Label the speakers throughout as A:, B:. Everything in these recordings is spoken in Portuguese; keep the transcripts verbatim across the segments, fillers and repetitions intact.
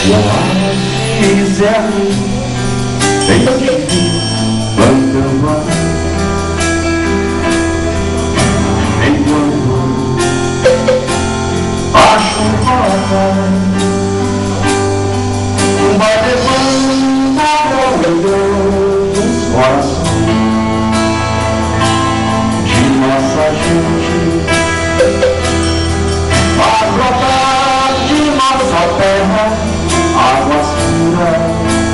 A: Oásis é bem difícil plantando enquanto a chuva vai levando os corações de nossa gente a brotar de nossa terra águas puras,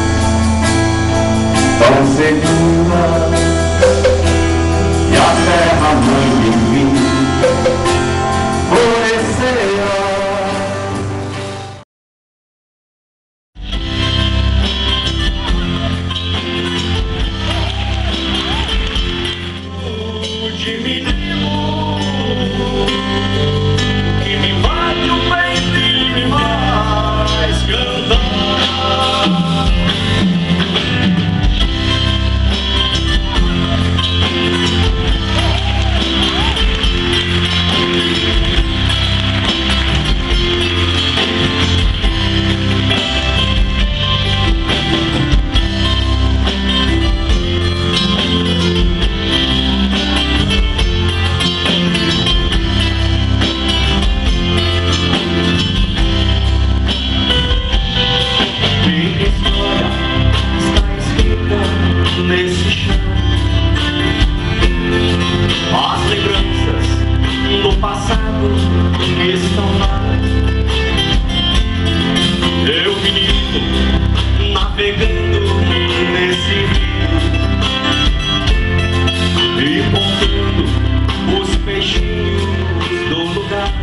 A: tão seguras, e a terra mãe enfim florescerá. De menino que me bate o peito e me faz cantar. Nesse chão, as lembranças do passado estão lá. Eu, menino, navegando nesse rio e contando os peixinhos do lugar.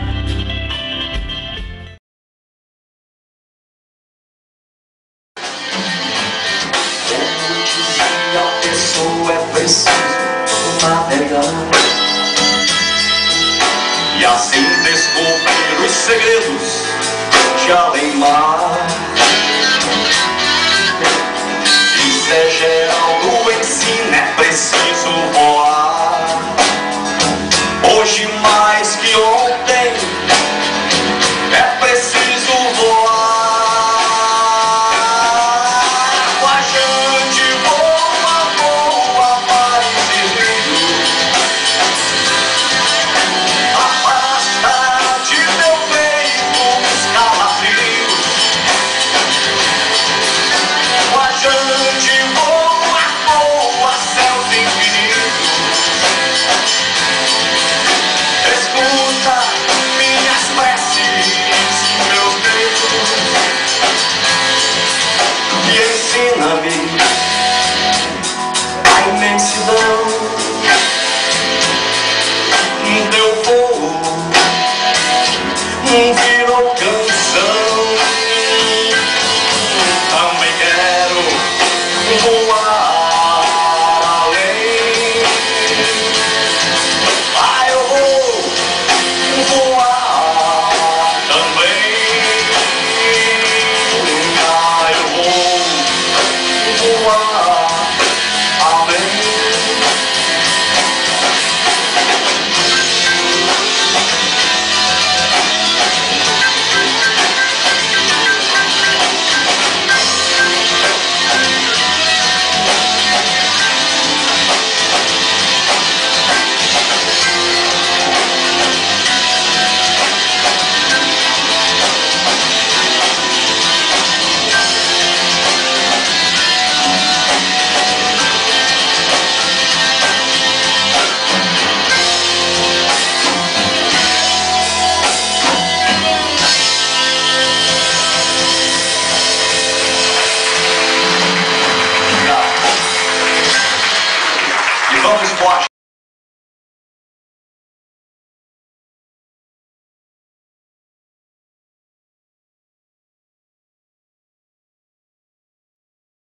B: A pessoa é preciso navegar
A: E assim descobrir os segredos de além-mar. Isso é geral do ensino, é preciso